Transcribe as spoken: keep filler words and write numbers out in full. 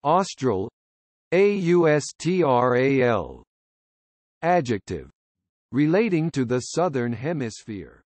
Austral, austral. Adjective, relating to the southern hemisphere.